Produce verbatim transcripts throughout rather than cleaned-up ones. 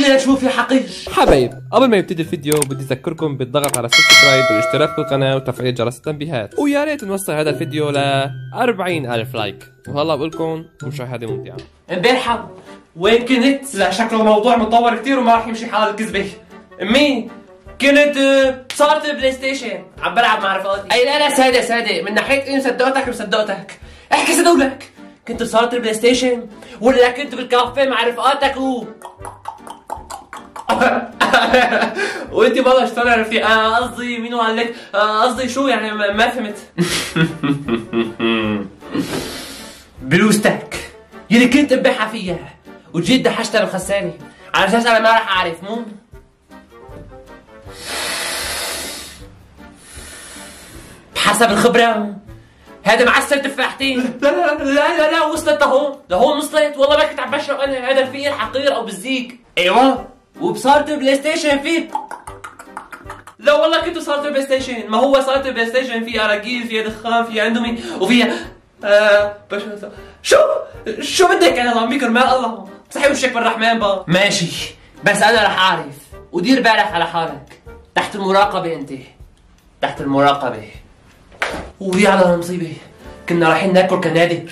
قولي لنشوف يا حقير. حبايب، قبل ما يبتدي الفيديو بدي اذكركم بالضغط على السبسكرايب والاشتراك بالقناه وتفعيل جرس التنبيهات، ويا ريت نوصل هذا الفيديو ل أربعين ألف لايك. وهلا بقول لكم مشاهده ممتعه. امبارحه وين كنت؟ لا شكله الموضوع متطور كثير وما راح يمشي حال الكذبه. امي كنت بصالة البلاي ستيشن عم بلعب مع رفقاتي. اي لا لا سادة سادة، من ناحية اني مصدقتك مصدقتك. احكي صدقلك، كنت بصالة البلاي ستيشن ولا كنت بالكافيه مع رفقاتك و وانت والله شلون عرفتي؟ انا قصدي مين قال لك؟ قصدي شو يعني ما فهمت. بلوزتك يلي كنت مبيعها فيها وجيت دحشتها بالخسانة على اساس انا ما راح اعرف مو؟ بحسب الخبرة هذا معسل تفاحتين. لا لا لا لا لا وصلت لهون، لهون وصلت والله ما كنت عم بشرب انا هذا الفيل حقير او بالزيك. ايوه وبصالة البلاي ستيشن في لا والله كنت بصالة البلاي ستيشن، ما هو صالة البلاي ستيشن فيها اراجيل فيها دخان فيها اندومي وفيها آه بش... شو شو بدك انا الله بكر ما الله صحي وشك بالرحمن بقى. ماشي بس انا رح اعرف ودير بالك على حالك، تحت المراقبة انت، تحت المراقبة. وهي على المصيبة كنا رايحين ناكل كنادر.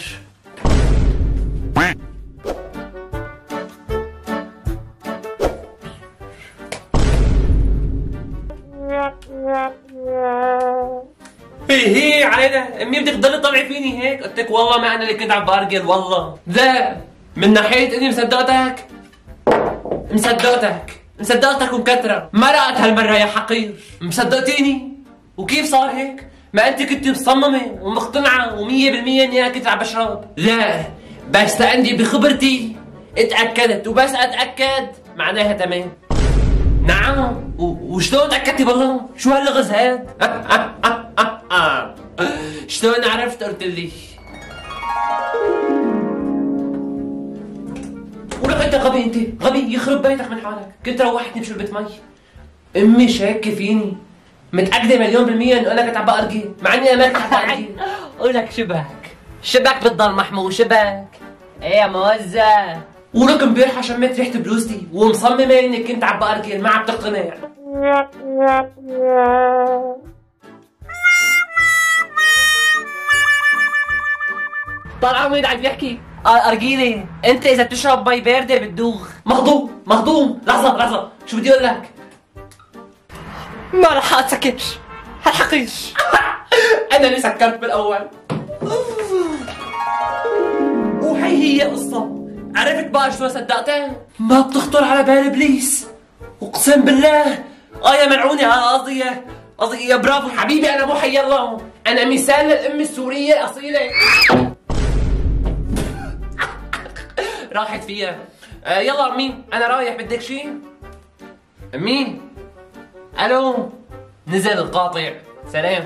هي هي علينا امي بدك تضلي تطلعي فيني هيك؟ قلت لك والله ما انا اللي كنت عم بارجل والله. لا من ناحية اني مصدقتك مصدقتك مصدقتك ومكترة، ما رأت هالمرة يا حقير. مصدقتيني وكيف صار هيك؟ ما انت كنت مصممة ومقتنعة ومية بالمية اني انا كنت عم بشرب. لا بس لاني بخبرتي اتأكدت، وبس اتأكد معناها تمام. نعم وشلون تأكدتي بالله؟ شو هاللغز هاد؟ شلون عرفت قلت لي؟ ولك انت غبي، انت غبي يخرب بيتك من حالك، كنت روحتني بشربة مي. امي شاكة فيني متأكدة مليون بالمية انه انا كنت عم بأرجل، مع اني انا ما كنت عم بأرجل. ولك شبك شبك بالضل محمود شبك. ايه يا موزع؟ ولك امبارحة شميت ريحة بلوزتي ومصممة اني كنت عم بأرجل، ما عم تقتنع. طالع مين عم يحكي؟ ارجيلي انت اذا بتشرب مي باردة بتدوخ. مهضوم مهضوم. لحظة لحظة شو بدي اقول لك؟ ما رح اسكر هالحقير. انا اللي سكرت بالاول. وهي هي قصة. عرفت بقى شلون صدقتها؟ ما بتخطر على بال ابليس اقسم بالله. اه يا ملعونة، اه قصدي قصدي يا برافو حبيبي، انا مو حي الله، انا مثال للام السورية الاصيلة. راحت فيها. آه يلا مين انا رايح، بدك شيء؟ مين؟ الو نزل القاطع، سلام.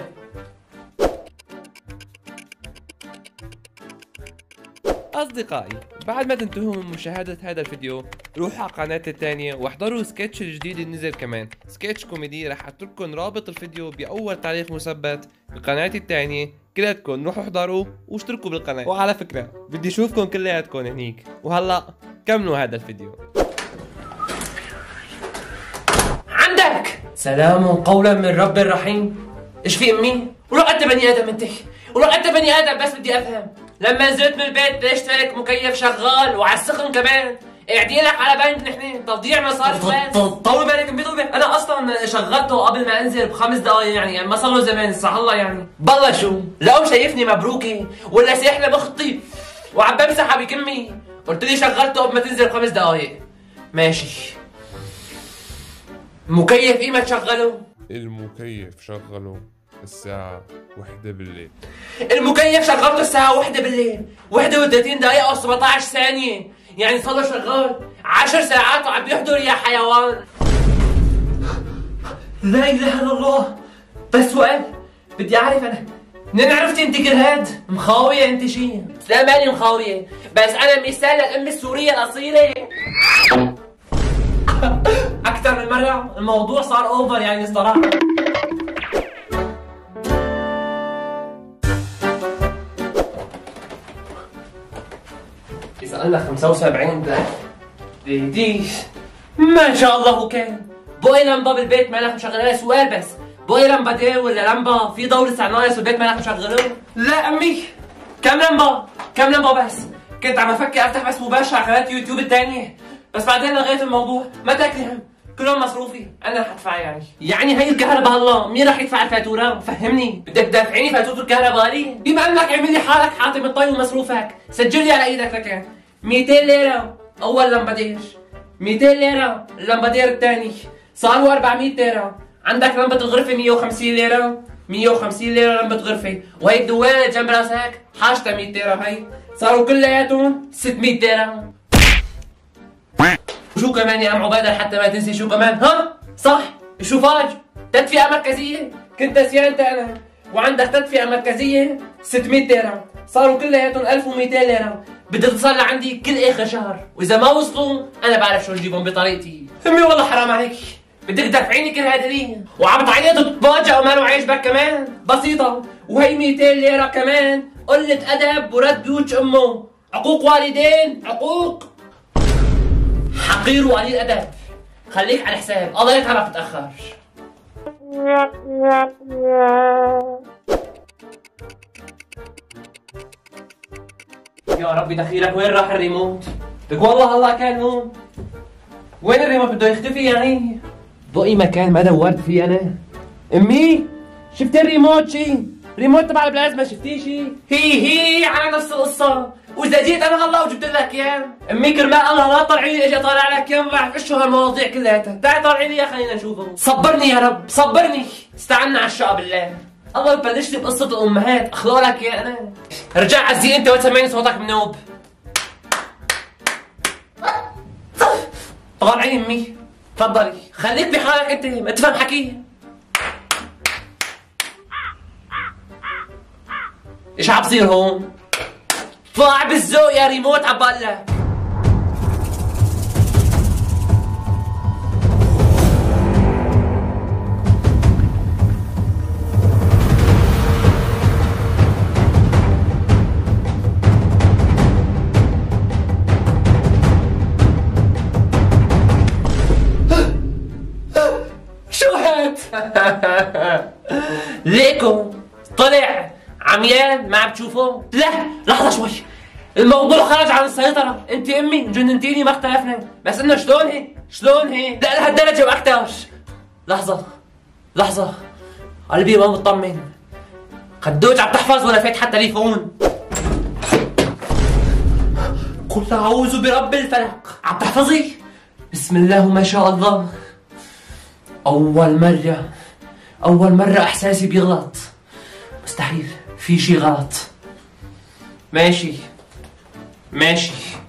أصدقائي، بعد ما تنتهوا من مشاهدة هذا الفيديو روحوا على قناتي الثانية واحضروا سكتش الجديد اللي نزل كمان، سكتش كوميدي. رح اترككم رابط الفيديو بأول تعليق مثبت بقناتي الثانية، كلياتكم روحوا احضروا واشتركوا بالقناة. وعلى فكرة بدي اشوفكم كلياتكم هنيك. وهلا كملوا هذا الفيديو. عندك سلام قولا من رب رحيم. ايش في امي؟ ولو انت بني ادم انت، ولو انت بني ادم بس بدي افهم، لما نزلت من البيت ليش ترك مكيف شغال وعلى السخن كمان؟ قاعدين لك على بنك نحن تضييع مصاري بس. طول بالك امي طول بالك، انا اصلا شغلته قبل ما انزل بخمس دقائق يعني, يعني ما صار له زمان صح الله يعني. بالله شو؟ لو شايفني مبروكه ولا ساحله بخطي وعم بمسحها بكمي، قلت لي شغلته قبل ما تنزل بخمس دقائق. ماشي. مكيف ايه ما تشغله؟ المكيف شغله الساعة واحدة بالليل. المكيف شغلته الساعة واحدة بالليل، واحدة وثلاثين دقيقة و سبعطعش ثانية، يعني صار له شغال عشر ساعات وعم بيحضر يا حيوان. لا إله إلا الله. بس سؤال بدي أعرف أنا، منين عرفتي أنت كل هاد؟ مخاوية أنت شيء؟ لا ماني مخاوية، بس أنا مثال للأم السورية الأصيلة. أكثر من مرة الموضوع صار أوفر يعني الصراحة. إذا قلنا خمسة وسبعين ده دي ما شاء الله هو كان بقي لمبه بالبيت مالك مشغلها؟ سؤال بس، بقي لمبتين ولا لمبه في دور لسه ناقص والبيت مالك مشغلوه؟ لا امي، كم لمبه؟ كم لمبه بس؟ كنت عم افكر افتح بس مباشر على قناه يوتيوب الثانيه، بس بعدين لغيت الموضوع، ما تاكلي هم، كلهم مصروفي، انا رح ادفع يعني. يعني هي الكهرباء هلا مين رح يدفع الفاتوره؟ فهمني، بدك تدافعيني فاتوره الكهرباء لي؟ بما انك عامل لي حالك حاطم الطي ومصروفك، سجل لي على ايدك لكان مئتين ليره اول لمبدير، مئتين ليره اللمبدير الثاني، صاروا أربعمئة ليره، عندك لمبه الغرفه مئة وخمسين ليره، مئة وخمسين ليره لمبه غرفه، وهي الدوالة جنب راسك حاجتها مئة ليره، هي صاروا كلياتهم ستمئة ليره. وشو كمان يا ام عبيده حتى ما تنسي شو كمان؟ ها؟ صح، الشوفاج تدفئه مركزيه، كنت نسيان انا، وعندك تدفئه مركزيه ستمئة ليره، صاروا كلياتهم ألف ومئتين ليره، بدي تصل لعندي كل اخر شهر، واذا ما وصلوا انا بعرف شو اجيبهم بطريقتي. امي والله حرام عليك، بدك تدفعيني كل هالدنيا وعم تعيط وتتفاجئ وما له عيشبك كمان؟ بسيطه، وهي مئتين ليره كمان، قله ادب ورد بيوت امه، عقوق والدين، عقوق حقير وقليل ادب، خليك على حساب، الله يتعبك تتاخر. يا ربي دخيلك، وين راح الريموت؟ لك والله الله كان هون، وين الريموت؟ بده يختفي يعني. بقي مكان ما دورت فيه انا. امي شفت الريموت؟ شي ريموت تبع البلازما شفتيه شي؟ هي هي على نفس القصه، واذا جيت انا هلا وجبت لك اياه، امي كرمال الله لا تطلعي لي اجي اطالع لك اياه، ما بعرف شو هالمواضيع كلياتها، تعي طلعي لي اياه خلينا نشوفه. صبرني يا رب صبرني، استعنا على الشقه بالله. الله ببلش لي بقصه الامهات، اخلق لك يا انا. رجع عزي انت وتسمعني صوتك منوب. طالعي امي، تفضلي خليك بحالك انت، ما تفهم حكي. ايش عم بصير هون؟ طلع بالذوق يا ريموت عبالك. شو هاد؟ ليكو طلع عميان ما عم تشوفوه؟ لا لحظة شوي، الموضوع خرج عن السيطرة، انت امي جننتيني ما اختلفنا، بس انه شلون هيك؟ شلون هيك؟ لا لهالدرجة واكثر. لحظة لحظة، قلبي ما مطمن، خدوج عم تحفظ ولا فات حتى تليفون؟ قل اعوذ برب الفلق، عم تحفظي؟ بسم الله ما شاء الله. أول مرة أول مرة إحساسي بيغلط، مستحيل في شي غلط. ماشي ماشي